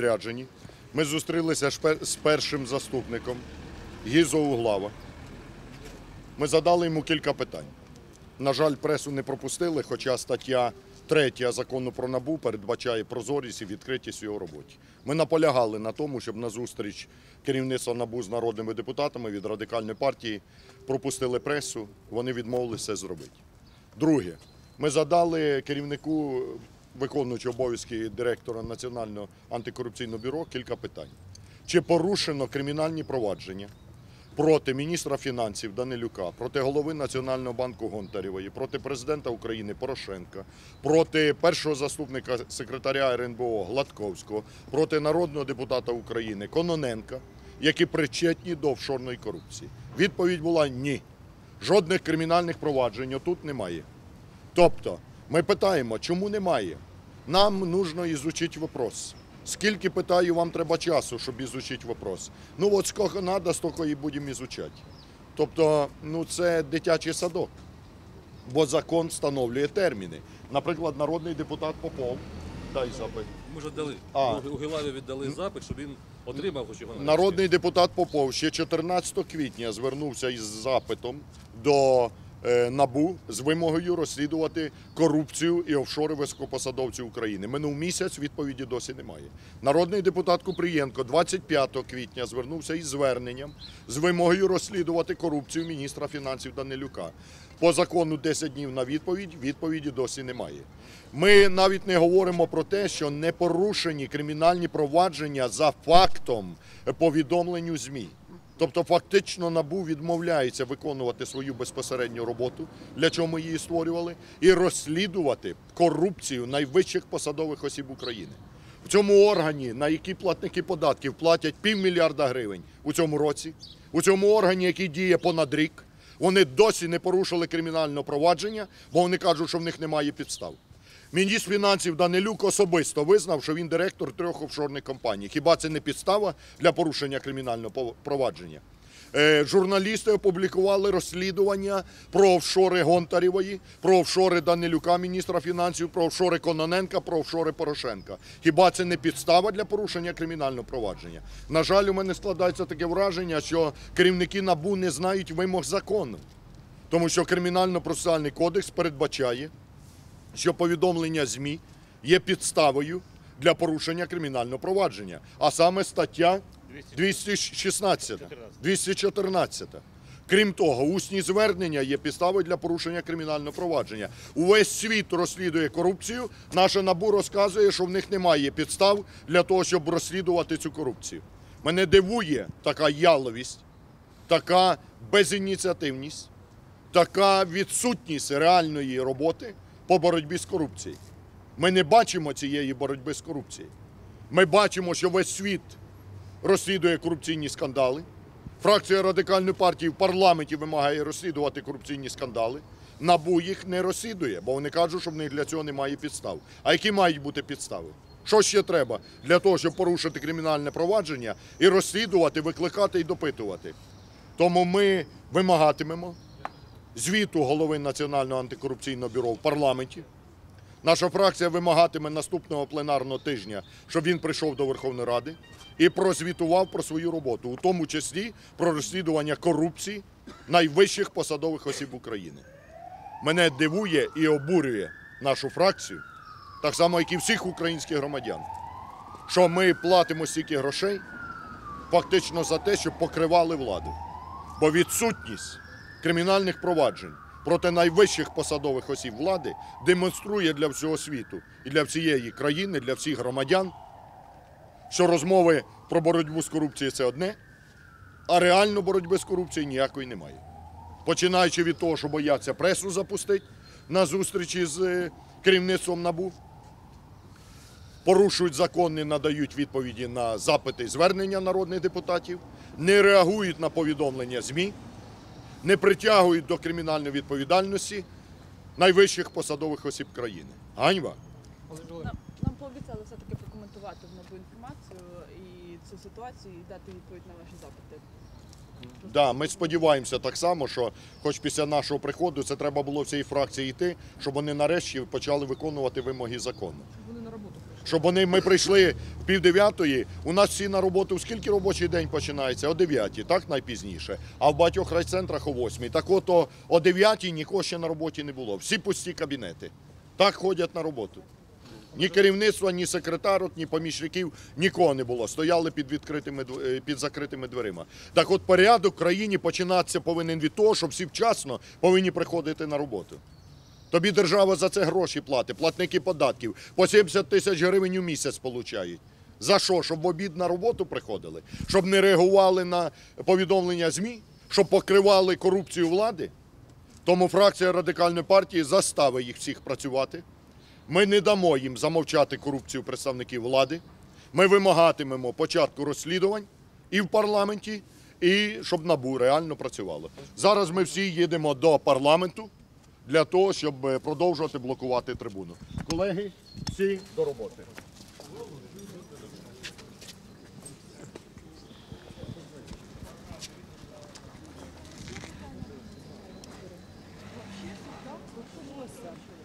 відрядженні. Ми зустрілися з першим заступником Гізо Углава. Ми задали йому кілька питань. На жаль, пресу не пропустили, хоча стаття 3 Закону про НАБУ передбачає прозорість і відкритість у його роботі. Ми наполягали на тому, щоб на зустріч керівництва НАБУ з народними депутатами від Радикальної партії пропустили пресу, вони відмовилися це зробити. Друге. Ми задали керівнику, виконуючого обов'язки директора Національного антикорупційного бюро кілька питань. Чи порушено кримінальні провадження проти міністра фінансів Данилюка, проти голови Національного банку Гонтаревої, проти президента України Порошенка, проти першого заступника секретаря РНБО Гладковського, проти народного депутата України Кононенка, які причетні до офшорної корупції? Відповідь була ні. Жодних кримінальних проваджень тут немає. Тобто, ми питаємо, чому немає? Нам нужно изучить вопрос. Скільки, питаю, вам треба часу, щоб изучить вопрос? Ну, от скільки треба, стільки і будемо изучати. Тобто, це дитячий садок. Бо закон встановлює терміни. Наприклад, народний депутат Попов, дай запит. Ми ж віддали. У Гілаві віддали запит, щоб він отримав хоч його. Народний депутат Попов ще 14 квітня звернувся із запитом до НАБУ з вимогою розслідувати корупцію і офшори високопосадовців України. Минув місяць, відповіді досі немає. Народний депутат Купрієнко 25 квітня звернувся із зверненням з вимогою розслідувати корупцію міністра фінансів Данилюка. По закону 10 днів на відповіді досі немає. Ми навіть не говоримо про те, що не порушені кримінальні провадження за фактом повідомленню ЗМІ. Тобто фактично НАБУ відмовляється виконувати свою безпосередню роботу, для чого ми її створювали, і розслідувати корупцію найвищих посадових осіб України. В цьому органі, на які платники податків платять $500 мільярда гривень у цьому році, у цьому органі, який діє понад рік, вони досі не порушили кримінальне провадження, бо вони кажуть, що в них немає підстав. Міністр фінансів Данилюк особисто визнав, що він директор 3 офшорних компаній. Хіба це не підстава для порушення кримінального провадження? Журналісти опублікували розслідування про офшори Гонтаревої, про офшори Данилюка, міністра фінансів, про офшори Кононенка, про офшори Порошенка. Хіба це не підстава для порушення кримінального провадження? На жаль, у мене складається таке враження, що керівники НАБУ не знають вимог закону. Тому що Кримінально-процесуальний кодекс передбачає, що повідомлення ЗМІ є підставою для порушення кримінального провадження, а саме стаття 214. Крім того, усні звернення є підставою для порушення кримінального провадження. Увесь світ розслідує корупцію, наше НАБУ розказує, що в них немає підстав для того, щоб розслідувати цю корупцію. Мене дивує така яловість, така безініціативність, така відсутність реальної роботи по боротьбі з корупцією. Ми не бачимо цієї боротьби з корупцією. Ми бачимо, що весь світ розслідує корупційні скандали. Фракція Радикальної партії в парламенті вимагає розслідувати корупційні скандали. НАБУ їх не розслідує, бо вони кажуть, що в них для цього немає підстав. А які мають бути підстави? Що ще треба для того, щоб порушити кримінальне провадження і розслідувати, викликати і допитувати? Тому ми вимагатимемо звіту голови Національного антикорупційного бюро в парламенті. Наша фракція вимагатиме наступного пленарного тижня, щоб він прийшов до Верховної Ради і прозвітував про свою роботу, у тому числі про розслідування корупції найвищих посадових осіб України. Мене дивує і обурює нашу фракцію, так само, як і всіх українських громадян, що ми платимо стільки грошей фактично за те, щоб покривали владу. Бо відсутність кримінальних проваджень проти найвищих посадових осіб влади демонструє для всього світу і для всієї країни, для всіх громадян, що розмови про боротьбу з корупцією – це одне, а реально боротьби з корупцією ніякої немає. Починаючи від того, що бояться пресу запустити на зустрічі з керівництвом НАБУ, порушують закон, не надають відповіді на запити і звернення народних депутатів, не реагують на повідомлення ЗМІ, не притягують до кримінальної відповідальності найвищих посадових осіб країни. Ганьба! Нам пообіцяли все-таки прокоментувати в НАБУ інформацію і цю ситуацію, і дати відповідь на ваші запити. Да, ми сподіваємося так само, що хоч після нашого приходу це треба було всій фракції йти, щоб вони нарешті почали виконувати вимоги закону. Вони на роботу прийшли. Щоб ми прийшли в 8:30, у нас всі на роботу, скільки робочий день починається? О 9:00, так найпізніше. А в багатьох райцентрах о 8:00. Так от о 9:00 нікого ще на роботі не було. Всі пусті кабінети. Так ходять на роботу. Ні керівництва, ні секретарок, ні помічників, нікого не було. Стояли під закритими дверима. Так от порядок в країні починатися повинен від того, що всі вчасно повинні приходити на роботу. Тобі держава за це гроші платить, платники податків. По 70 тисяч гривень у місяць получають. За що? Щоб в обід на роботу приходили? Щоб не реагували на повідомлення ЗМІ? Щоб покривали корупцію влади? Тому фракція Радикальної партії заставить їх всіх працювати. Ми не дамо їм замовчати корупцію представників влади. Ми вимагатимемо початку розслідувань і в парламенті, і щоб НАБУ реально працювало. Зараз ми всі їдемо до парламенту для того, щоб продовжувати блокувати трибуну. Колеги, всі до роботи. Вообще, да, вот,